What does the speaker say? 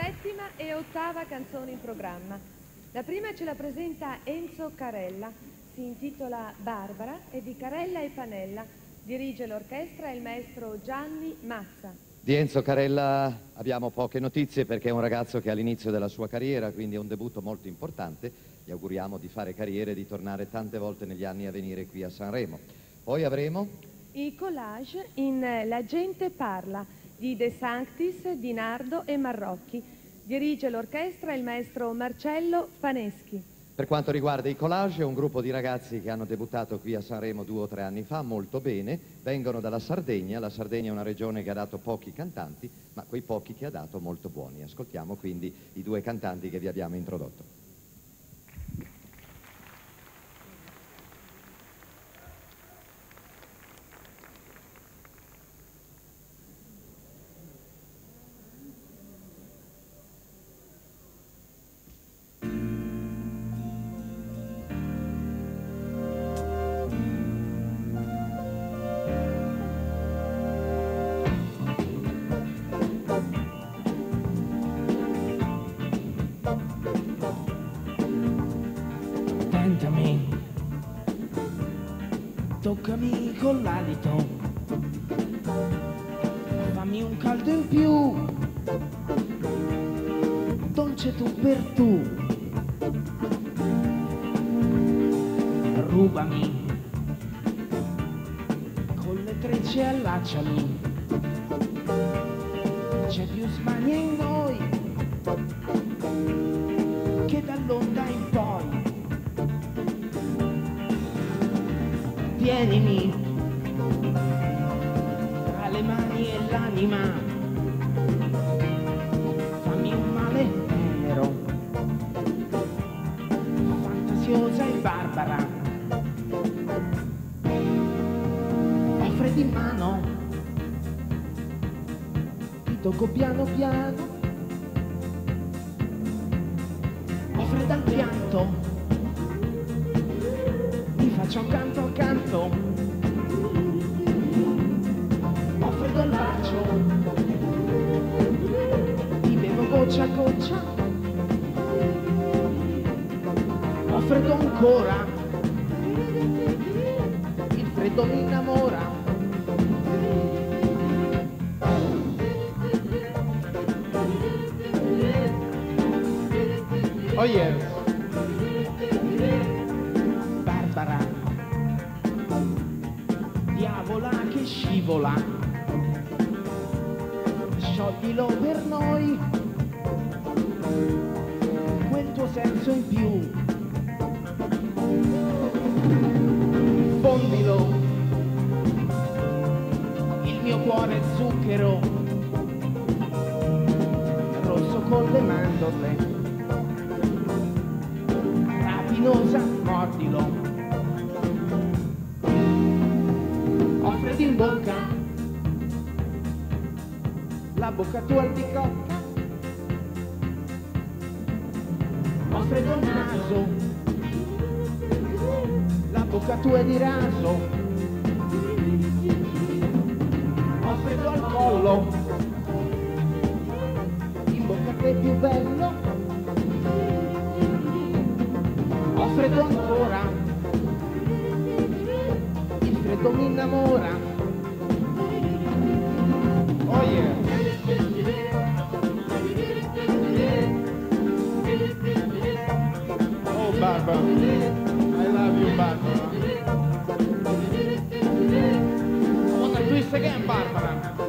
settima e ottava canzone in programma. La prima ce la presenta Enzo Carella, si intitola Barbara, è di Carella e Panella, dirige l'orchestra il maestro Gianni Mazza. Di Enzo Carella abbiamo poche notizie perché è un ragazzo che è all'inizio della sua carriera, quindi è un debutto molto importante. Gli auguriamo di fare carriera e di tornare tante volte negli anni a venire qui a Sanremo. Poi avremo i Collage in La gente parla di De Sanctis, Di Nardo e Marrocchi. Dirige l'orchestra il maestro Marcello Faneschi. Per quanto riguarda i Collage, è un gruppo di ragazzi che hanno debuttato qui a Sanremo 2 o 3 anni fa, molto bene, vengono dalla Sardegna. La Sardegna è una regione che ha dato pochi cantanti, ma quei pochi che ha dato molto buoni. Ascoltiamo quindi i due cantanti che vi abbiamo introdotto. Tentami, toccami con l'alito, fammi un caldo in più, dolce tu per tu, rubami, con le trecce allacciami, c'è più smania in noi che dall'onda in poi. Tienimi tra le mani e l'anima, fammi un male nero, fantasiosa e barbara, ho freddo in mano, ti tocco piano piano, ho freddo al pianto, faccio canto a canto, ho freddo al bacio, ti bevo goccia a goccia, ho freddo ancora, il freddo mi innamora. Oh yes. Diavola che scivola, scioglilo per noi, quel tuo senso in più, fondilo, il mio cuore è zucchero, rosso con le mandorle, rapinosa, mordilo. In bocca, la bocca tua albicocca, ho freddo al naso, la bocca tua è di raso, ho freddo al collo, in bocca che è più bello, ho freddo ancora, il freddo mi innamora. Oh yeah. Oh Barbara, I love you Barbara. I want to twist again Barbara.